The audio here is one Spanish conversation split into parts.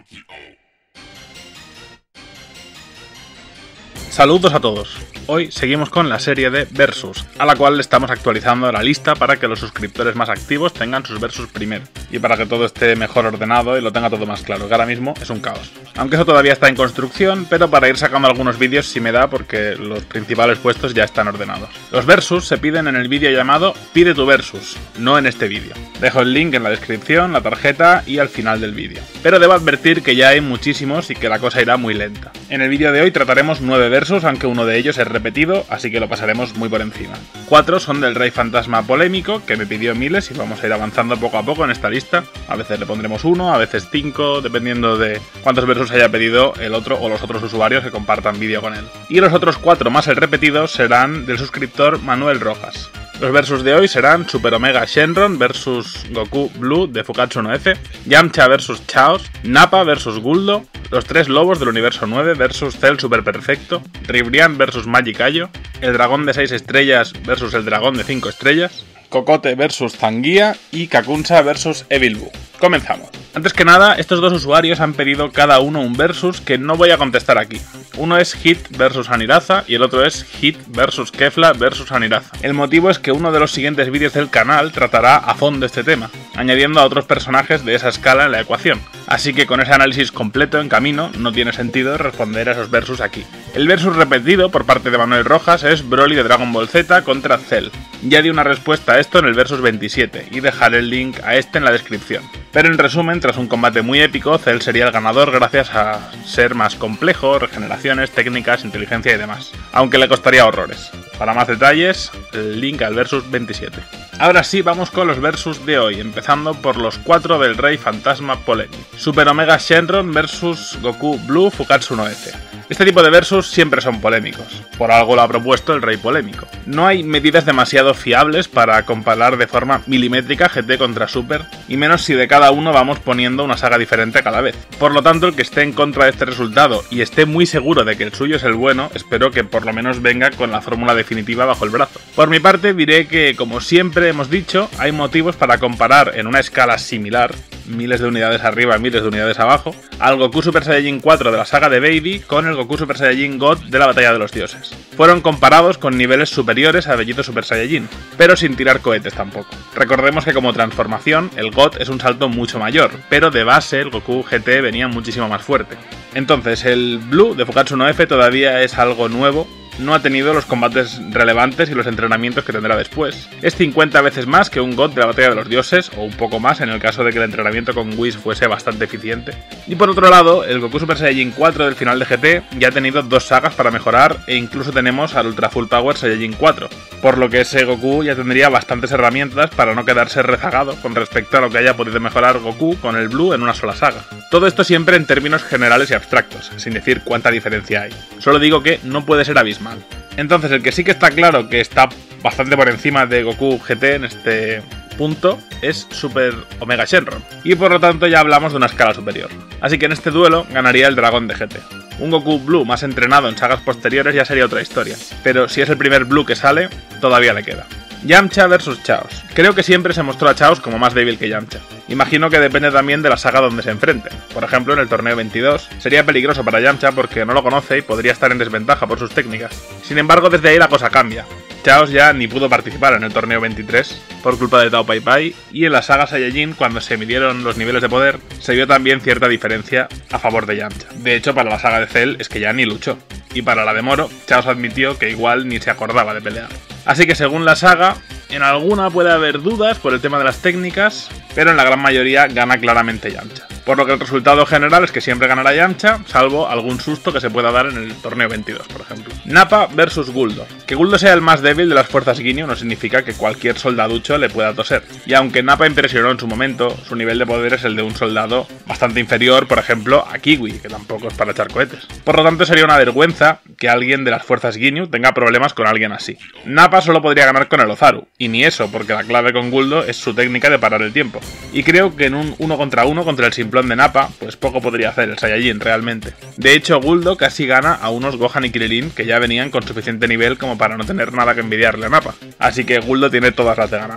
Saludos a todos. Hoy seguimos con la serie de Versus, a la cual le estamos actualizando la lista para que los suscriptores más activos tengan sus Versus primero, y para que todo esté mejor ordenado y lo tenga todo más claro, que ahora mismo es un caos. Aunque eso todavía está en construcción, pero para ir sacando algunos vídeos sí me da porque los principales puestos ya están ordenados. Los Versus se piden en el vídeo llamado Pide tu Versus, no en este vídeo. Dejo el link en la descripción, la tarjeta y al final del vídeo. Pero debo advertir que ya hay muchísimos y que la cosa irá muy lenta. En el vídeo de hoy trataremos 9 Versus, aunque uno de ellos es repetido, así que lo pasaremos muy por encima. 4 son del Rey Fantasma polémico, que me pidió miles y vamos a ir avanzando poco a poco en esta lista. A veces le pondremos 1, a veces 5, dependiendo de cuántos Versus haya pedido el otro o los otros usuarios que compartan vídeo con él. Y los otros 4 más el repetido serán del suscriptor Manuel Rojas. Los Versus de hoy serán Super Omega Shenron vs Goku Blue de Fukatsu no F, Yamcha vs Chaos, Nappa vs Guldo, los 3 lobos del universo 9 vs Cell Super Perfecto, Ribrian vs Magic-Ayo, el dragón de 6 estrellas vs el dragón de 5 estrellas, Cocote vs Zangia y Kakunsa vs Evil Boo. Comenzamos. Antes que nada, estos dos usuarios han pedido cada uno un Versus que no voy a contestar aquí. Uno es Hit vs Aniraza y el otro es Hit vs Kefla vs Aniraza. El motivo es que uno de los siguientes vídeos del canal tratará a fondo este tema, añadiendo a otros personajes de esa escala en la ecuación. Así que con ese análisis completo en camino, no tiene sentido responder a esos Versus aquí. El Versus repetido por parte de Manuel Rojas es Broly de Dragon Ball Z contra Cell. Ya di una respuesta a esto en el Versus 27 y dejaré el link a este en la descripción. Pero en resumen, tras un combate muy épico, Cell sería el ganador gracias a ser más complejo, regeneraciones, técnicas, inteligencia y demás. Aunque le costaría horrores. Para más detalles, el link al Versus 27. Ahora sí, vamos con los Versus de hoy, empezando por los 4 del Rey Fantasma polémico. Super Omega Shenron vs Goku Blue Fukatsu no F. Este tipo de Versus siempre son polémicos, por algo lo ha propuesto el Rey Polémico. No hay medidas demasiado fiables para comparar de forma milimétrica GT contra Super, y menos si de cada uno vamos poniendo una saga diferente cada vez. Por lo tanto, el que esté en contra de este resultado y esté muy seguro de que el suyo es el bueno, espero que por lo menos venga con la fórmula definitiva bajo el brazo. Por mi parte diré que, como siempre hemos dicho, hay motivos para comparar en una escala similar, miles de unidades arriba, miles de unidades abajo, al Goku Super Saiyajin 4 de la saga de Baby con el Goku Super Saiyajin God de la Batalla de los Dioses. Fueron comparados con niveles superiores a Bellito Super Saiyajin, pero sin tirar cohetes tampoco. Recordemos que como transformación, el God es un salto mucho mayor, pero de base el Goku GT venía muchísimo más fuerte. Entonces el Blue de Fukatsu no F todavía es algo nuevo, no ha tenido los combates relevantes y los entrenamientos que tendrá después. Es 50 veces más que un God de la Batalla de los Dioses, o un poco más en el caso de que el entrenamiento con Whis fuese bastante eficiente. Y por otro lado, el Goku Super Saiyajin 4 del final de GT ya ha tenido 2 sagas para mejorar e incluso tenemos al Ultra Full Power Saiyajin 4, por lo que ese Goku ya tendría bastantes herramientas para no quedarse rezagado con respecto a lo que haya podido mejorar Goku con el Blue en una sola saga. Todo esto siempre en términos generales y abstractos, sin decir cuánta diferencia hay. Solo digo que no puede ser abismal. Entonces el que sí que está claro que está bastante por encima de Goku GT en este punto es Super Omega Shenron, y por lo tanto ya hablamos de una escala superior. Así que en este duelo ganaría el dragón de GT. Un Goku Blue más entrenado en sagas posteriores ya sería otra historia, pero si es el primer Blue que sale, todavía le queda. Yamcha vs Chaos. Creo que siempre se mostró a Chaos como más débil que Yamcha. Imagino que depende también de la saga donde se enfrenten. Por ejemplo, en el torneo 22 sería peligroso para Yamcha porque no lo conoce y podría estar en desventaja por sus técnicas. Sin embargo, desde ahí la cosa cambia. Chaos ya ni pudo participar en el torneo 23 por culpa de Tao Pai Pai, y en la saga Saiyajin, cuando se midieron los niveles de poder, se vio también cierta diferencia a favor de Yamcha. De hecho, para la saga de Cell es que ya ni luchó, y para la de Moro, Chaos admitió que igual ni se acordaba de pelear. Así que según la saga, en alguna puede haber dudas por el tema de las técnicas, pero en la gran mayoría gana claramente Yamcha. Por lo que el resultado general es que siempre ganará Yamcha, salvo algún susto que se pueda dar en el torneo 22, por ejemplo. Nappa vs Guldo. Que Guldo sea el más débil de las fuerzas Ginyu no significa que cualquier soldaducho le pueda toser. Y aunque Nappa impresionó en su momento, su nivel de poder es el de un soldado bastante inferior, por ejemplo, a Kiwi, que tampoco es para echar cohetes. Por lo tanto, sería una vergüenza que alguien de las fuerzas Ginyu tenga problemas con alguien así. Nappa solo podría ganar con el Ozaru, y ni eso, porque la clave con Guldo es su técnica de parar el tiempo. Y creo que en un 1 contra 1 contra el simplón de Nappa, pues poco podría hacer el Saiyajin realmente. De hecho, Guldo casi gana a unos Gohan y Krilin que ya venían con suficiente nivel como para no tener nada que envidiarle a Nappa. Así que Guldo tiene todas las de ganar.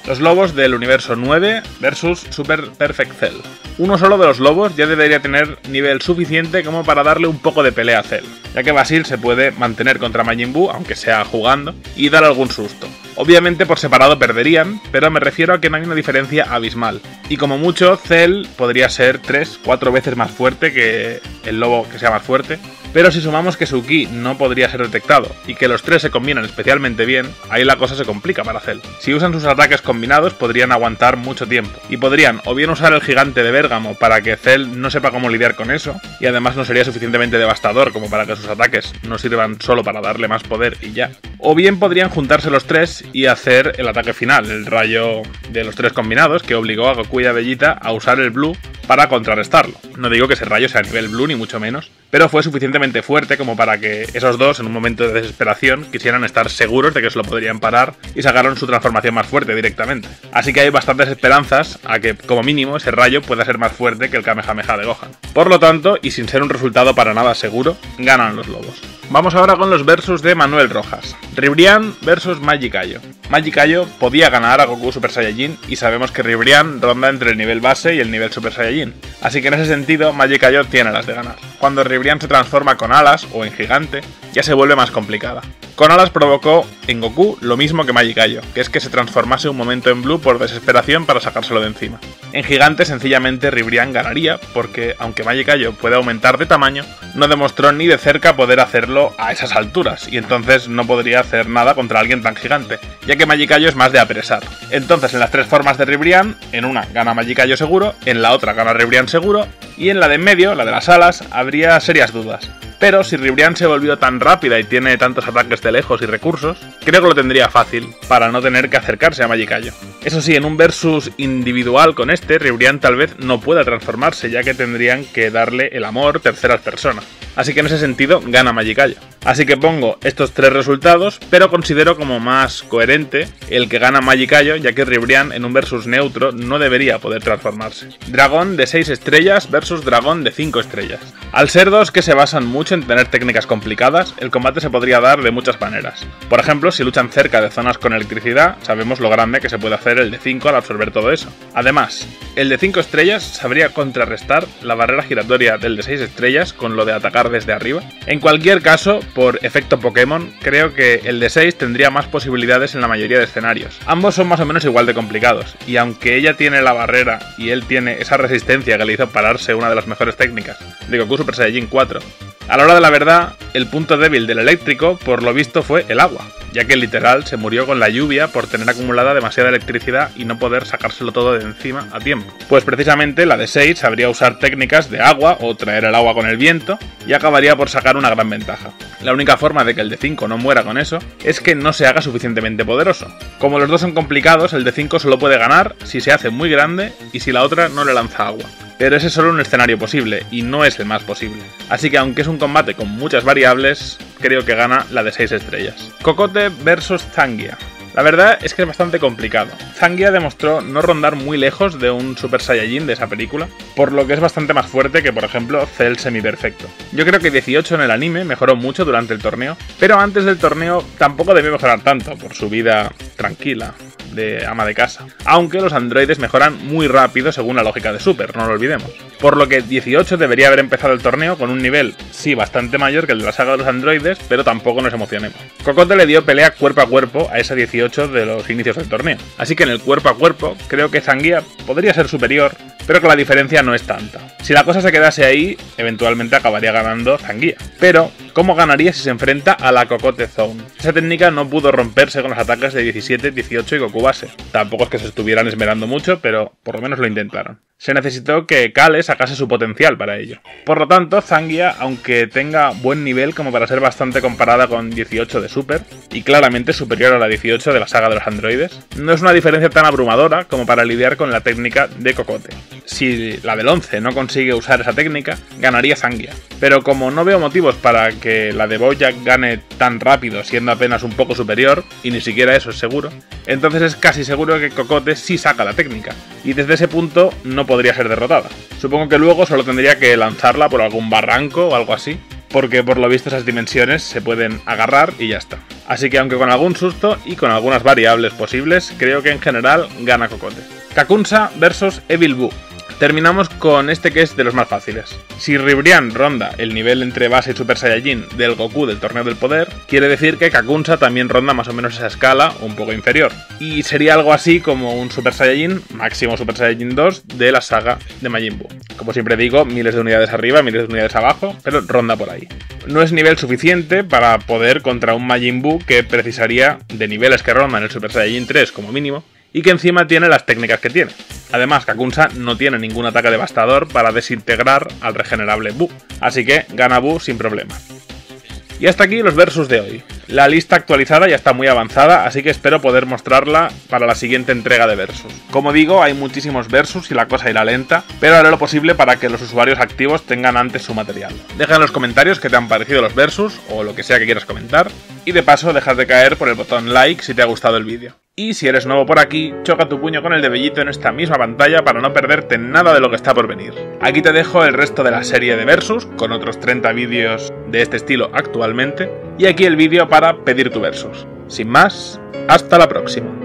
Los lobos del universo 9 versus Super Perfect Cell. Uno solo de los lobos ya debería tener nivel suficiente como para darle un poco de pelea a Cell, ya que Basil se puede mantener contra Majin Buu, aunque sea jugando, y dar algún susto. Obviamente por separado perderían, pero me refiero a que no hay una diferencia abismal. Y como mucho, Cell podría ser 3-4 veces más fuerte que el lobo que sea más fuerte. Pero si sumamos que su ki no podría ser detectado y que los tres se combinan especialmente bien, ahí la cosa se complica para Cell. Si usan sus ataques combinados podrían aguantar mucho tiempo, y podrían o bien usar el gigante de Bérgamo para que Cell no sepa cómo lidiar con eso, y además no sería suficientemente devastador como para que sus ataques no sirvan solo para darle más poder y ya. O bien podrían juntarse los tres y hacer el ataque final, el rayo de los tres combinados, que obligó a Goku y a Vegeta a usar el Blue para contrarrestarlo. No digo que ese rayo sea a nivel Blue ni mucho menos, pero fue suficientemente fuerte como para que esos dos, en un momento de desesperación, quisieran estar seguros de que se lo podrían parar y sacaron su transformación más fuerte directamente. Así que hay bastantes esperanzas a que, como mínimo, ese rayo pueda ser más fuerte que el Kamehameha de Gohan. Por lo tanto, y sin ser un resultado para nada seguro, ganan los lobos. Vamos ahora con los versus de Manuel Rojas. Ribrianne versus Magicayo. Magicayo podía ganar a Goku Super Saiyajin y sabemos que Ribrianne ronda entre el nivel base y el nivel Super Saiyajin. Así que en ese sentido, Magicayo tiene las de ganar. Cuando Ribrianne se transforma con alas o en gigante, ya se vuelve más complicada. Con alas provocó en Goku lo mismo que Magicayo, que es que se transformase un momento en Blue por desesperación para sacárselo de encima. En gigante sencillamente Ribrianne ganaría, porque aunque Magicayo puede aumentar de tamaño, no demostró ni de cerca poder hacerlo a esas alturas, y entonces no podría hacer nada contra alguien tan gigante, ya que Magicayo es más de apresar. Entonces en las tres formas de Ribrianne, en una gana Magicayo seguro, en la otra gana Ribrianne seguro, y en la de en medio, la de las alas, habría serias dudas. Pero si Ribrianne se volvió tan rápida y tiene tantos ataques de lejos y recursos, creo que lo tendría fácil para no tener que acercarse a Magicayo. Eso sí, en un versus individual con este, Ribrianne tal vez no pueda transformarse, ya que tendrían que darle el amor terceras personas. Así que en ese sentido gana Magicayo. Así que pongo estos tres resultados, pero considero como más coherente el que gana Magicayo, ya que Ribrianne en un versus neutro no debería poder transformarse. Dragón de 6 estrellas versus dragón de 5 estrellas. Al ser dos que se basan mucho en tener técnicas complicadas, el combate se podría dar de muchas maneras. Por ejemplo, si luchan cerca de zonas con electricidad, sabemos lo grande que se puede hacer el de 5 al absorber todo eso. Además, el de 5 estrellas sabría contrarrestar la barrera giratoria del de 6 estrellas con lo de atacar desde arriba. En cualquier caso, por efecto Pokémon, creo que el de 6 tendría más posibilidades en la mayoría de escenarios. Ambos son más o menos igual de complicados, y aunque ella tiene la barrera y él tiene esa resistencia que le hizo pararse una de las mejores técnicas de Goku Super Saiyajin 4, a la hora de la verdad, el punto débil del eléctrico, por lo visto, fue el agua, ya que literal se murió con la lluvia por tener acumulada demasiada electricidad y no poder sacárselo todo de encima a tiempo. Pues precisamente la de 6 sabría usar técnicas de agua o traer el agua con el viento y acabaría por sacar una gran ventaja. La única forma de que el de 5 no muera con eso es que no se haga suficientemente poderoso. Como los dos son complicados, el de 5 solo puede ganar si se hace muy grande y si la otra no le lanza agua. Pero ese es solo un escenario posible, y no es el más posible. Así que aunque es un combate con muchas variables, creo que gana la de 6 estrellas. Cocote versus Zangia. La verdad es que es bastante complicado. Zangia demostró no rondar muy lejos de un Super Saiyajin de esa película, por lo que es bastante más fuerte que, por ejemplo, Cell semiperfecto. Yo creo que 18 en el anime mejoró mucho durante el torneo, pero antes del torneo tampoco debió mejorar tanto por su vida tranquila de ama de casa, aunque los androides mejoran muy rápido según la lógica de Super, no lo olvidemos. Por lo que 18 debería haber empezado el torneo con un nivel, sí, bastante mayor que el de la saga de los androides, pero tampoco nos emocionemos. Cocote le dio pelea cuerpo a cuerpo a esa 18 de los inicios del torneo, así que en el cuerpo a cuerpo creo que Zangia podría ser superior, pero que la diferencia no es tanta. Si la cosa se quedase ahí, eventualmente acabaría ganando Zangia. Pero, ¿cómo ganaría si se enfrenta a la Cocote Zone? Esa técnica no pudo romperse con los ataques de 17, 18 y Goku base. Tampoco es que se estuvieran esmerando mucho, pero por lo menos lo intentaron. Se necesitó que Kale sacase su potencial para ello. Por lo tanto, Zangia, aunque tenga buen nivel como para ser bastante comparada con 18 de Super, y claramente superior a la 18 de la saga de los androides, no es una diferencia tan abrumadora como para lidiar con la técnica de Cocote. Si la del 11 no consigue usar esa técnica, ganaría Zangia. Pero como no veo motivos para que la de Bojack gane tan rápido siendo apenas un poco superior, y ni siquiera eso es seguro, entonces es casi seguro que Cocote sí saca la técnica, y desde ese punto no podría ser derrotada. Supongo que luego solo tendría que lanzarla por algún barranco o algo así, porque por lo visto esas dimensiones se pueden agarrar y ya está. Así que aunque con algún susto y con algunas variables posibles, creo que en general gana Cocote. Kakunsa versus Evil Boo. Terminamos con este que es de los más fáciles. Si Ribrianne ronda el nivel entre base y Super Saiyajin del Goku del Torneo del Poder, quiere decir que Kakunsa también ronda más o menos esa escala, un poco inferior. Y sería algo así como un Super Saiyajin, máximo Super Saiyajin 2, de la saga de Majin Buu. Como siempre digo, miles de unidades arriba, miles de unidades abajo, pero ronda por ahí. No es nivel suficiente para poder contra un Majin Buu que precisaría de niveles que rondan el Super Saiyajin 3 como mínimo, y que encima tiene las técnicas que tiene. Además, Kakunsa no tiene ningún ataque devastador para desintegrar al regenerable Buu, así que gana Buu sin problema. Y hasta aquí los versus de hoy. La lista actualizada ya está muy avanzada, así que espero poder mostrarla para la siguiente entrega de versus. Como digo, hay muchísimos versus y la cosa irá lenta, pero haré lo posible para que los usuarios activos tengan antes su material. Deja en los comentarios qué te han parecido los versus, o lo que sea que quieras comentar, y de paso dejas de caer por el botón like si te ha gustado el vídeo. Y si eres nuevo por aquí, choca tu puño con el de Bellito en esta misma pantalla para no perderte nada de lo que está por venir. Aquí te dejo el resto de la serie de versus, con otros 30 vídeos de este estilo actualmente, y aquí el vídeo para pedir tu versus. Sin más, hasta la próxima.